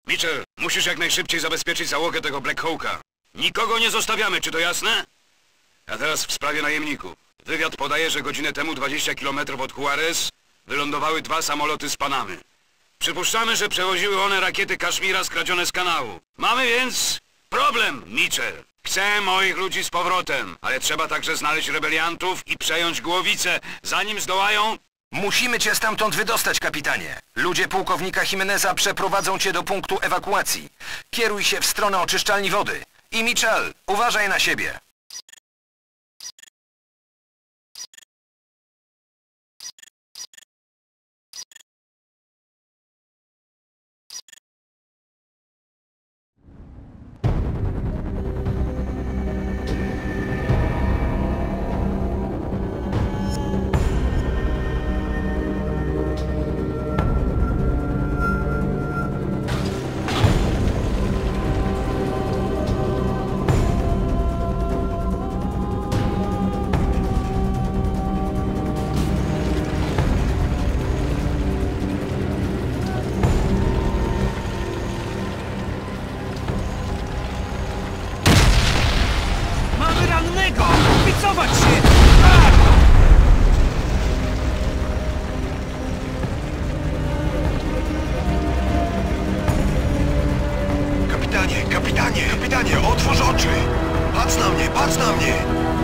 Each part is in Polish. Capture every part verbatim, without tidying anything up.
Mitchell, musisz jak najszybciej zabezpieczyć załogę tego Black Hawka. Nikogo nie zostawiamy, czy to jasne? A teraz w sprawie najemników. Wywiad podaje, że godzinę temu dwadzieścia kilometrów od Juarez wylądowały dwa samoloty z Panamy. Przypuszczamy, że przewoziły one rakiety Kaszmira skradzione z kanału. Mamy więc problem, Mitchell. Chcę moich ludzi z powrotem, ale trzeba także znaleźć rebeliantów i przejąć Głowicę, zanim zdołają... Musimy cię stamtąd wydostać, kapitanie. Ludzie pułkownika Jimeneza przeprowadzą cię do punktu ewakuacji. Kieruj się w stronę oczyszczalni wody. I Mitchell, uważaj na siebie. Wycofać się! Kapitanie, kapitanie, kapitanie, otwórz oczy! Patrz na mnie, patrz na mnie!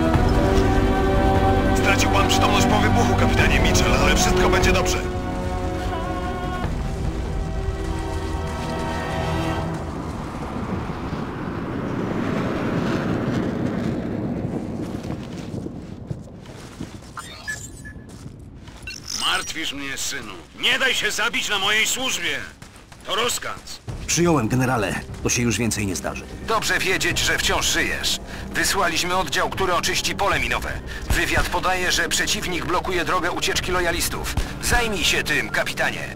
Stracił pan przytomność po wybuchu, kapitanie Mitchell, ale wszystko będzie dobrze. Martwisz mnie, synu. Nie daj się zabić na mojej służbie. To rozkaz. Przyjąłem, generale. To się już więcej nie zdarzy. Dobrze wiedzieć, że wciąż żyjesz. Wysłaliśmy oddział, który oczyści pole minowe. Wywiad podaje, że przeciwnik blokuje drogę ucieczki lojalistów. Zajmij się tym, kapitanie.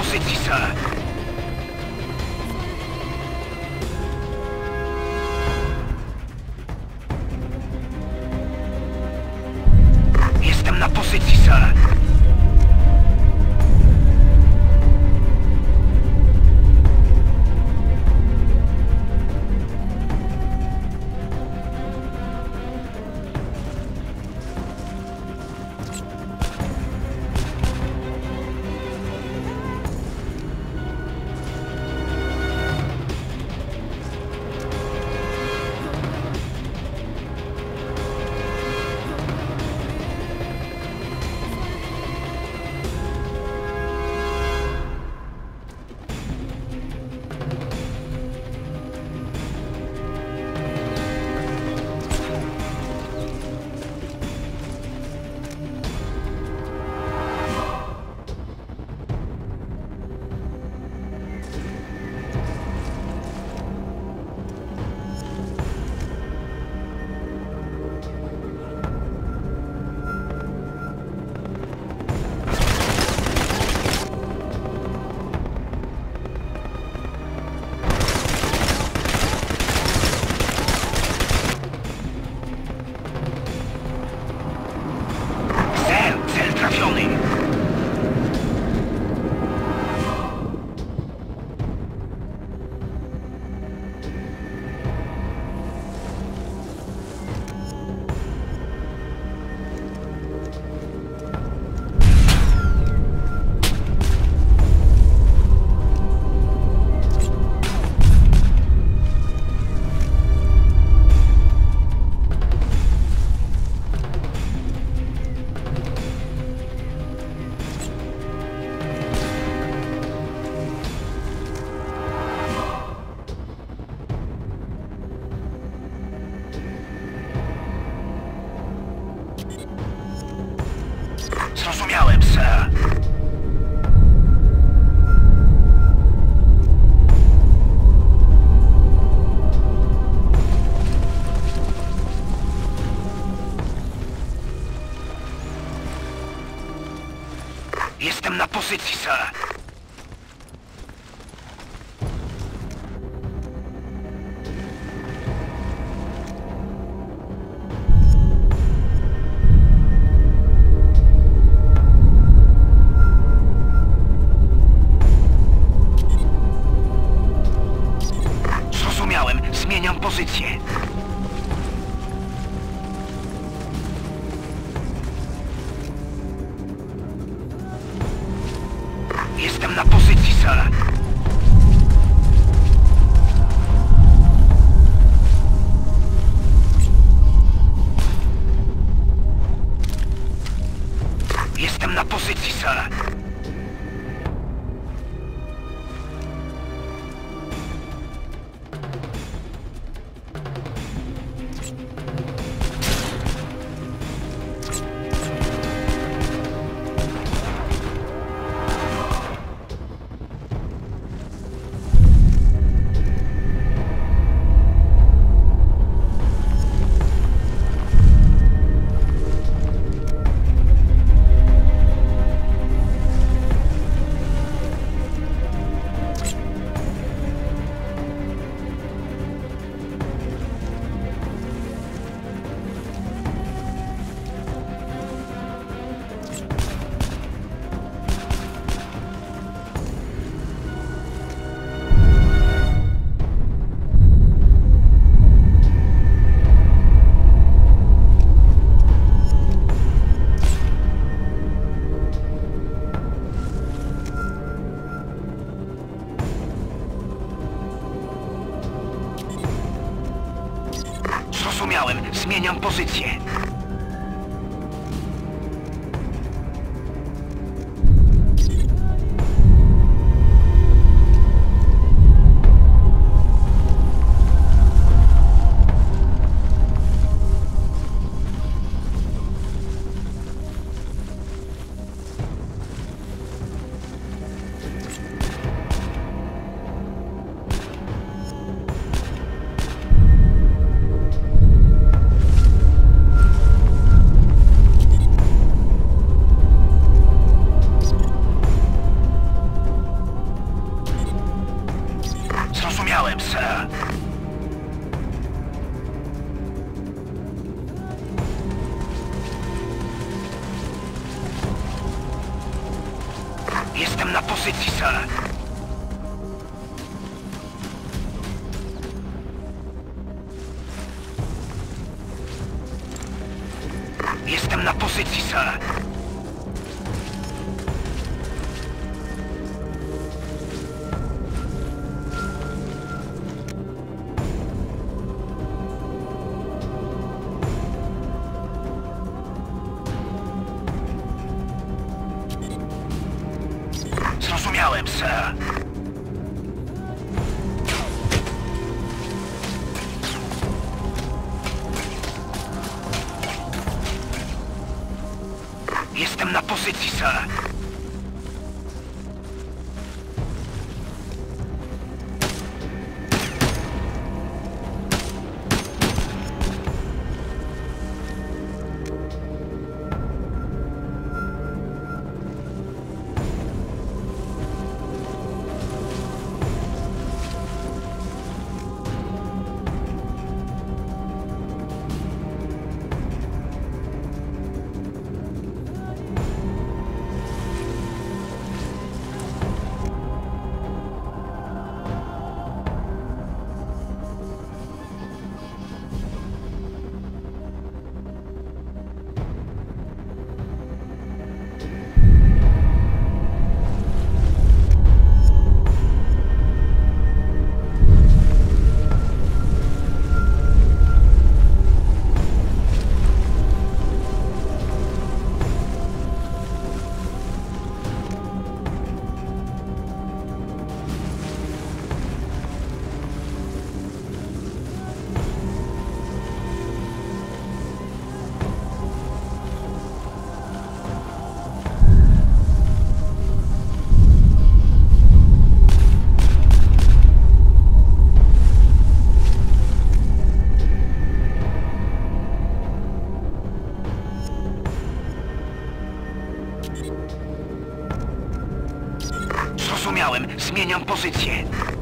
pozycji, sir. Jestem na pozycji, sir. Zrozumiałem, sir. Jestem na pozycji, sir. Zmieniam pozycję. Jestem na pozycji, sir. Jestem na pozycji, sir. Zrozumiałem. Zmieniam pozycję. pozycji, sir. Zrozumiałem, sir. Jestem na pozycji, sir. Zrozumiałem. Zmieniam pozycję.